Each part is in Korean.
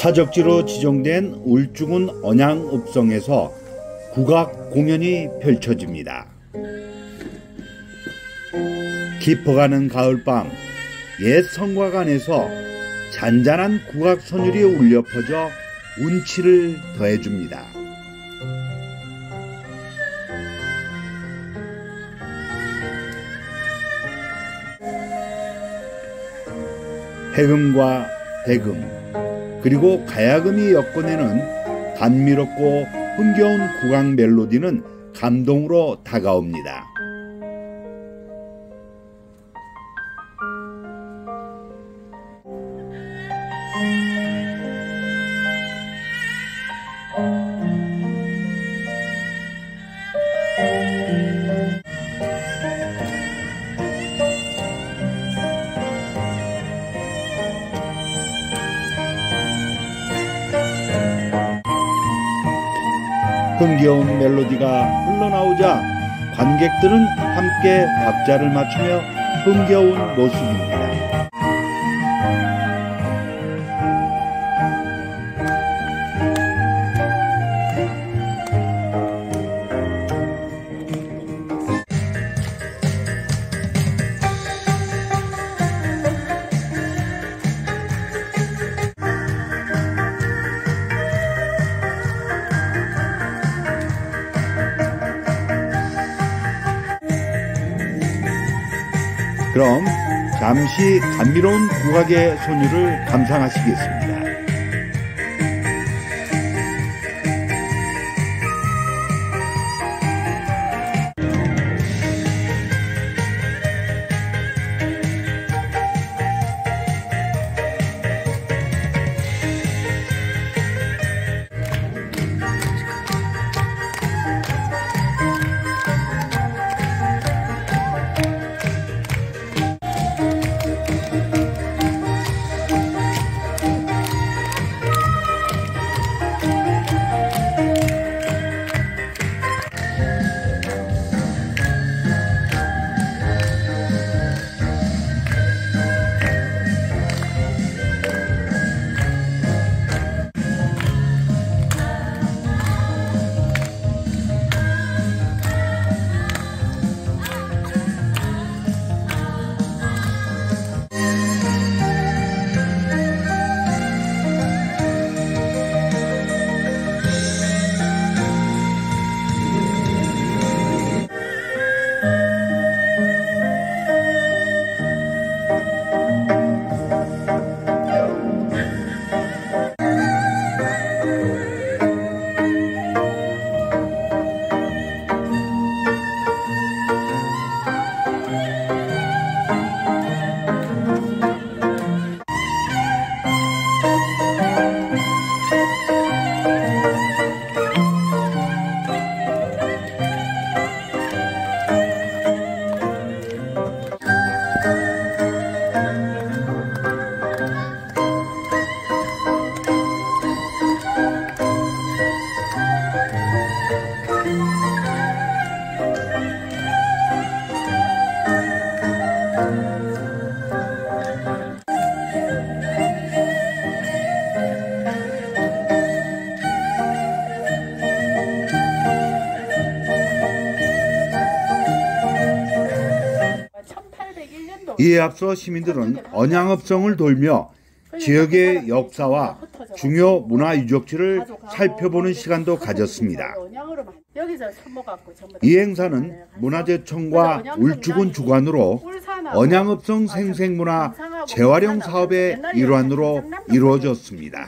사적지로 지정된 울주군 언양읍성에서 국악 공연이 펼쳐집니다. 깊어가는 가을밤, 옛 성곽 안에서 잔잔한 국악 선율이 울려 퍼져 운치를 더해줍니다. 해금과 대금, 그리고 가야금이 엮어내는 감미롭고 흥겨운 국악 멜로디는 감동으로 다가옵니다. 흥겨운 멜로디가 흘러나오자 관객들은 함께 박자를 맞추며 흥겨운 모습입니다. 그럼 잠시 감미로운 국악의 선율을 감상하시겠습니다. 이에 앞서 시민들은 언양읍성을 돌며 지역의 역사와 중요 문화유적지를 살펴보는 시간도 가졌습니다. 이 행사는 문화재청과 울주군 주관으로 언양읍성 생생문화 재활용 사업의 일환으로 이루어졌습니다.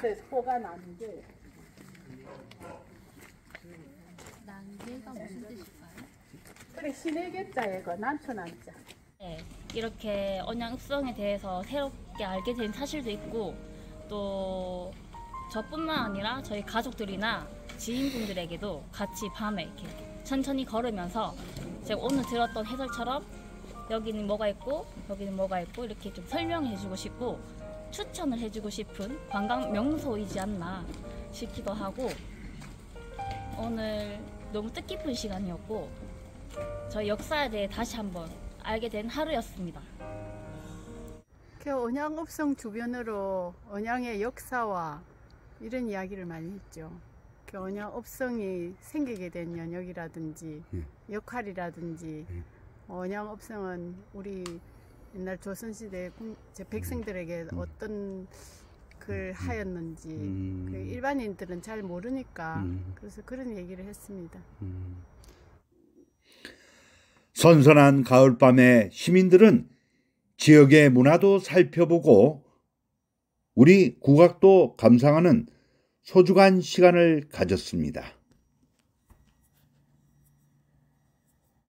네, 이렇게 언양읍성에 대해서 새롭게 알게 된 사실도 있고, 또 저뿐만 아니라 저희 가족들이나 지인분들에게도 같이 밤에 이렇게 천천히 걸으면서 제가 오늘 들었던 해설처럼 여기는 뭐가 있고 여기는 뭐가 있고 이렇게 좀 설명해주고 싶고 추천을 해주고 싶은 관광 명소이지 않나 싶기도 하고, 오늘 너무 뜻깊은 시간이었고 저희 역사에 대해 다시 한번 알게 된 하루였습니다. 언양읍성 주변으로 언양의 역사와 이런 이야기를 많이 했죠. 그 언양업성이 생기게 된 연역이라든지 역할이라든지 언양업성은 우리 옛날 조선시대 백성들에게 어떤 글 하였는지 그 일반인들은 잘 모르니까 그래서 그런 얘기를 했습니다. 선선한 가을밤에 시민들은 지역의 문화도 살펴보고 우리 국악도 감상하는 소중한 시간을 가졌습니다.